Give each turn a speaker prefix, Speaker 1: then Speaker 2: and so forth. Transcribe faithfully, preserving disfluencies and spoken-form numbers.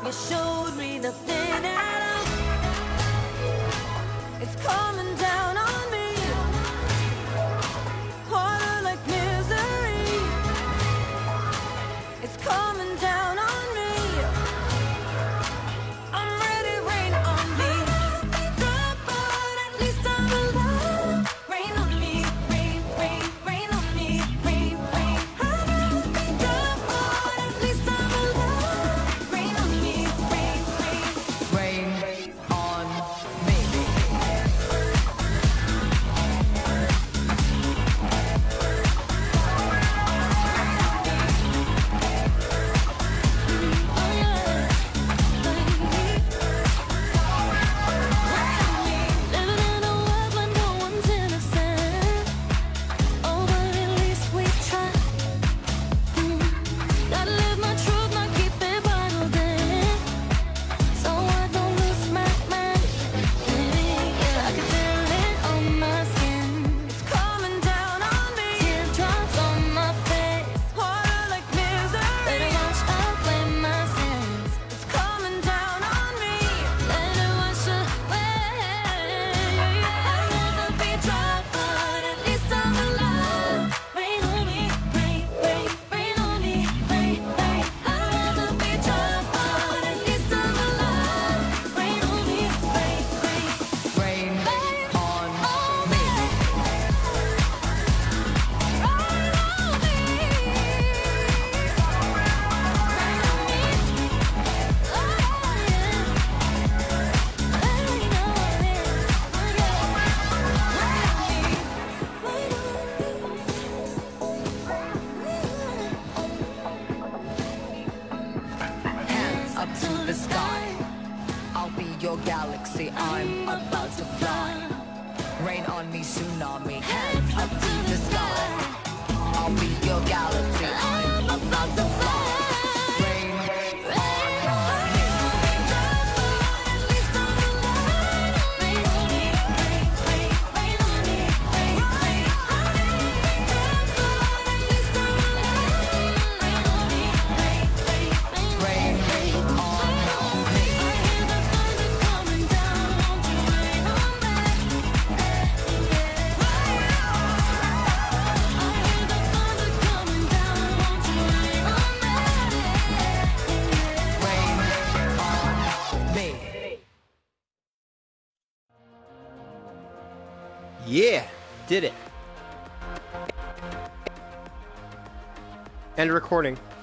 Speaker 1: You showed me nothing at all. It's coming down on me, harder like misery. It's coming down on me. I'm ready, rain on me. Drop, but at least I'm alive. Rain on me, rain, rain, rain on me, rain, rain. I'd rather be drop, but at least I'm alive. Rain on me, rain, rain,
Speaker 2: Rain on me.
Speaker 1: oh yeah. Living in a world where no one's innocent. Oh, but at least we try. Mm. Gotta live my truth, not keep it bottled in, so I don't lose my mind. Yeah, I can feel it on my skin. It's coming down on me. Teardrops on my face, harder like misery. Let it wash away my sins. It's coming down on me. Let it wash away. I'd rather be dry, but at least I'm alive. Rain on me, rain, rain, rain on me, rain, rain. I'd rather be dry, but at least I'm alive. Rain on me, rain, rain,
Speaker 2: Rain
Speaker 1: rain
Speaker 2: on
Speaker 1: on
Speaker 2: me.
Speaker 1: me. Rain on me. Rain on me. Oh yeah. Rain on me.
Speaker 2: Hands up to the sky. I'll be your galaxy. I'm about to fly. Rain on me, tsunami. Hands up to the sky. I'll be your galaxy. I'm about to fly. Rain on me. Rain on me. Rain on me.
Speaker 3: Yeah, did it. End recording.